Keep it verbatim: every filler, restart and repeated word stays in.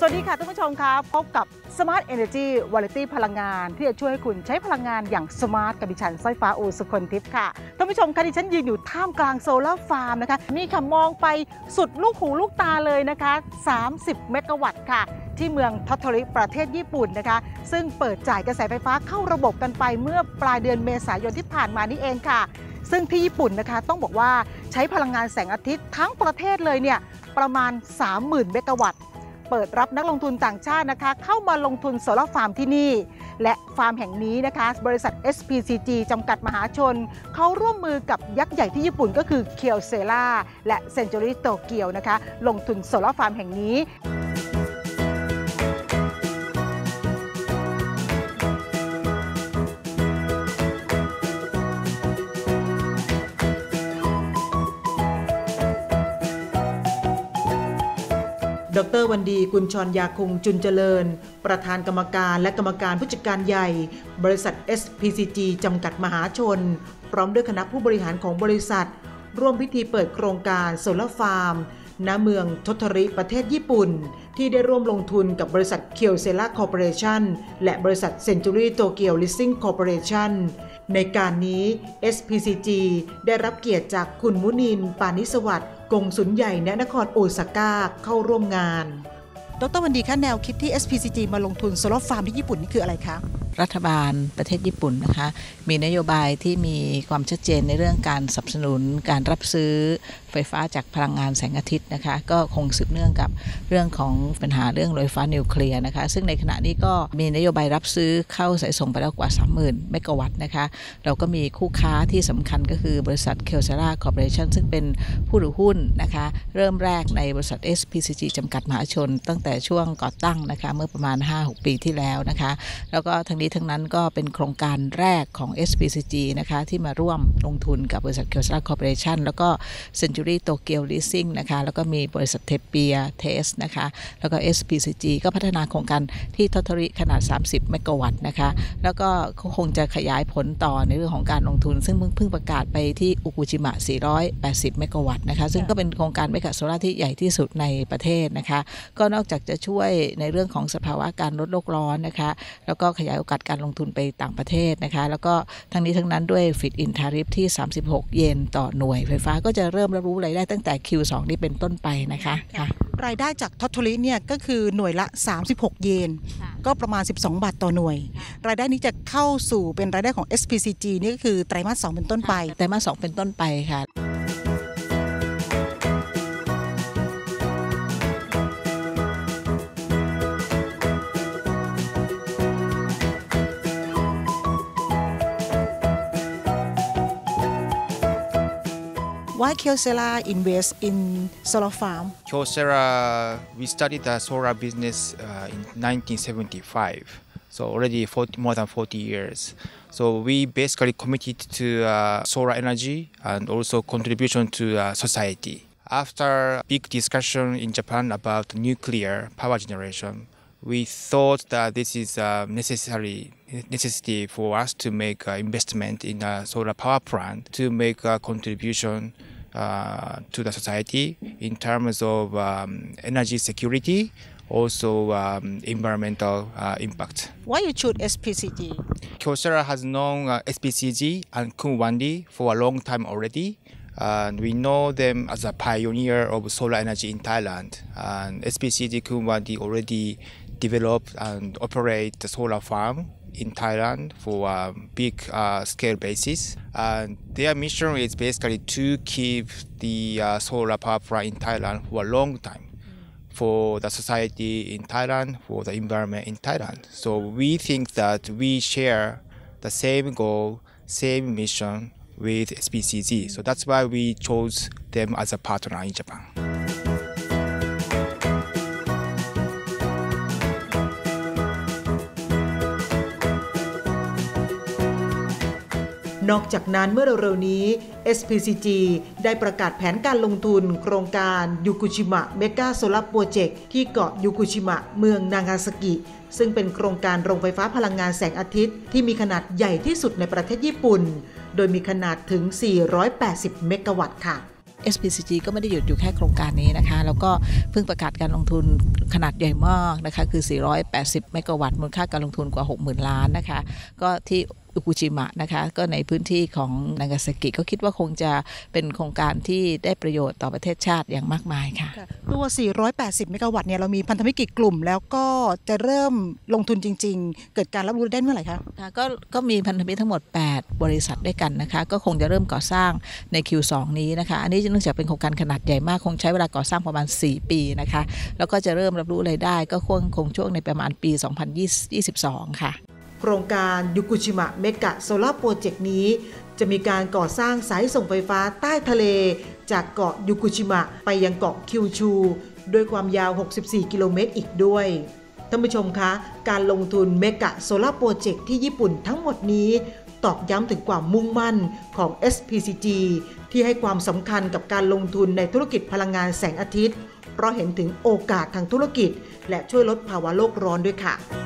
วัสดีค่ะท่านผู้ชมครับพบกับ Smart Energy Variety พลังงานที่จะช่วยให้คุณใช้พลังงานอย่างสมาร์ทกับดิฉันสร้อยฟ้าอูสุคนทิพย์ค่ะท่านผู้ชมคะดิฉันยืนอยู่ท่ามกลางโซลาร์ฟาร์มนะคะนี่ค่ะมองไปสุดลูกหูลูกตาเลยนะคะสามสิบเมกะวัตต์ค่ะที่เมืองทอตโทริประเทศญี่ปุ่นนะคะซึ่งเปิดจ่ายกระแสไฟฟ้าเข้าระบบกันไปเมื่อปลายเดือนเมษายนที่ผ่านมานี่เองค่ะซึ่งที่ญี่ปุ่นนะคะต้องบอกว่าใช้พลังงานแสงอาทิตย์ทั้งประเทศเลยเนี่ยประมาณ สามหมื่น เมกะวัตต์เปิดรับนักลงทุนต่างชาตินะคะเข้ามาลงทุนโซลาร์ฟาร์มที่นี่และฟาร์มแห่งนี้นะคะบริษัท เอส พี ซี จี จำกัดมหาชนเขาร่วมมือกับยักษ์ใหญ่ที่ญี่ปุ่นก็คือเคียวเซล่าและเซนจูรี่โตเกียวนะคะลงทุนโซลาร์ฟาร์มแห่งนี้ดร.วันดีกุลชรยาคงจุนเจริญประธานกรรมการและกรรมการผู้จัดการใหญ่บริษัท เอส พี ซี จี จำกัดมหาชนพร้อมด้วยคณะผู้บริหารของบริษัทร่วมพิธีเปิดโครงการโซลาร์ฟาร์มณเมืองโทโทริประเทศญี่ปุ่นที่ได้ร่วมลงทุนกับบริษัทเคียวเซล่าคอร์ปอเรชั่นและบริษัทเซนจูรี่โตเกียวลิสซิ่งคอร์ปอเรชั่นในการนี้ เอส พี ซี จี ได้รับเกียรติจากคุณมุนินปานิสวัสดิ์กงสุลใหญ่ณนครโอซาก้าเข้าร่วมงานดร.วันดีคะแนวคิดที่ เอส พี ซี จี มาลงทุนโซลาร์ฟาร์มที่ญี่ปุ่นนี่คืออะไรคะรัฐบาลประเทศญี่ปุ่นนะคะมีนโยบายที่มีความชัดเจนในเรื่องการสนับสนุนการรับซื้อไฟฟ้าจากพลังงานแสงอาทิตย์นะคะก็คงสืบเนื่องกับเรื่องของปัญหาเรื่องโรงไฟฟ้านิวเคลียร์นะคะซึ่งในขณะนี้ก็มีนโยบายรับซื้อเข้าสายส่งไปแล้วกว่า สามหมื่น เมกะวัตต์นะคะเราก็มีคู่ค้าที่สำคัญก็คือบริษัทเคียวเซล่าคอร์ปอเรชั่นซึ่งเป็นผู้ถือหุ้นนะคะเริ่มแรกในบริษัท เอส พี ซี จี จำกัดมหาชนตั้งแต่ช่วงก่อตั้งนะคะเมื่อประมาณ ห้าหก ปีที่แล้วนะคะแล้วก็ทั้งนี้ทั้งนั้นก็เป็นโครงการแรกของ เอส พี ซี จี นะคะที่มาร่วมลงทุนกับบริษัทเคียวเซล่าคอร์ปอเรชั่นแล้วก็เซนจูรี่โตเกียวลิสซิ่งนะคะแล้วก็มีบริษัทเทเปียเทสนะคะแล้วก็ เอส พี ซี จี ก็พัฒนาโครงการที่ทอตโทริขนาดสามสิบเมกะวัตต์นะคะแล้วก็คงจะขยายผลต่อในเรื่องของการลงทุนซึ่งเพิ่งประกาศไปที่อุกุจิมะสี่ร้อยแปดสิบเมกะวัตต์นะคะซึ่งก็เป็นโครงการเมกะโซล่าที่ใหญ่ที่สุดในประเทศนะคะก็นอกจากจะช่วยในเรื่องของสภาวะการลดโลกร้อนนะคะแล้วก็ขยายโอกาสการลงทุนไปต่างประเทศนะคะแล้วก็ทั้งนี้ทั้งนั้นด้วยฟิตอินทาริฟที่สามสิบหกเยนต่อหน่วยไฟฟ้าก็จะเริ่มรับรู้รายได้ตั้งแต่ คิว สอง นี้เป็นต้นไปนะคะรายได้จากทอตโทริเนี่ยก็คือหน่วยละสามสิบหกเยนก็ประมาณสิบสองบาทต่อหน่วยรายได้นี้จะเข้าสู่เป็นรายได้ของ เอส พี ซี จี นี่ก็คือไตรมาสสองเป็นต้นไปไตรมาสสองเป็นต้นไปค่ะ Why Kyocera invest in solar farm? Kyocera, we started the solar business uh, in nineteen seventy-five, so already forty, more than forty years. So we basically committed to uh, solar energy and also contribution to uh, society. After big discussion in Japan about nuclear power generation, we thought that this is a necessary necessity for us to make uh, investment in a solar power plant to make a contribution uh, to the society in terms of um, energy security, also um, environmental uh, impact. Why you choose เอส พี ซี จี? Kyocera has known uh, เอส พี ซี จี and Khun Wandi for a long time already. And we know them as a pioneer of solar energy in Thailand. And เอส พี ซี จี Khun Wandi already developed and operate the solar farm in Thailand for a big uh, scale basis. And their mission is basically to keep the uh, solar power plant in Thailand for a long time for the society in Thailand, for the environment in Thailand. So we think that we share the same goal, same mission with เอส พี ซี จี So that's why we chose them as a partner in Japan. นอกจากนั้นเมื่อเร็วๆนี้ เอส พี ซี จี ได้ประกาศแผนการลงทุนโครงการยูกุชิมะเมกะโซลาร์โปรเจกต์ที่เกาะยูกุชิมะเมืองนางาซากิซึ่งเป็นโครงการโรงไฟฟ้าพลังงานแสงอาทิตย์ที่มีขนาดใหญ่ที่สุดในประเทศญี่ปุ่นโดยมีขนาดถึงสี่ร้อยแปดสิบเมกะวัตต์ค่ะเอส พี ซี จี ก็ไม่ได้หยุดอยู่แค่โครงการนี้นะคะแล้วก็เพิ่งประกาศการลงทุนขนาดใหญ่มากนะคะคือสี่ร้อยแปดสิบเมกะวัตต์มูลค่าการลงทุนกว่า หกหมื่น ล้านนะคะก็ที่อุกุจิมะนะคะก็ในพื้นที่ของนางาซากิก็คิดว่าคงจะเป็นโครงการที่ได้ประโยชน์ต่อประเทศชาติอย่างมากมายค่ะตัวสี่ร้อยแปดสิบเมกะวัตต์เนี่ยเรามีพันธมิตรกี่กลุ่มแล้วก็จะเริ่มลงทุนจริงๆเกิดการรับรู้ได้เมื่อไหร่คะก็ก็มีพันธมิตรทั้งหมดแปดบริษัทด้วยกันนะคะก็คงจะเริ่มก่อสร้างใน คิว สอง นี้นะคะอันนี้เนื่องจากเป็นโครงการขนาดใหญ่มากคงใช้เวลาก่อสร้างประมาณสี่ปีนะคะแล้วก็จะเริ่มรับรู้รายได้ก็คงคงช่วงในประมาณปีสองพันยี่สิบสองค่ะโครงการยุกุชิมะเมกะโซล่าร์โปรเจกต์นี้จะมีการก่อสร้างสายส่งไฟฟ้าใต้ทะเลจากเกาะยุกุชิมะไปยังเกาะคิวชูด้วยความยาวหกสิบสี่กิโลเมตรอีกด้วยท่านผู้ชมคะการลงทุนเมกะโซล่าร์โปรเจกต์ที่ญี่ปุ่นทั้งหมดนี้ตอกย้ำถึงความมุ่งมั่นของ เอส พี ซี จี ที่ให้ความสำคัญกับการลงทุนในธุรกิจพลังงานแสงอาทิตย์เพราะเห็นถึงโอกาสทางธุรกิจและช่วยลดภาวะโลกร้อนด้วยค่ะ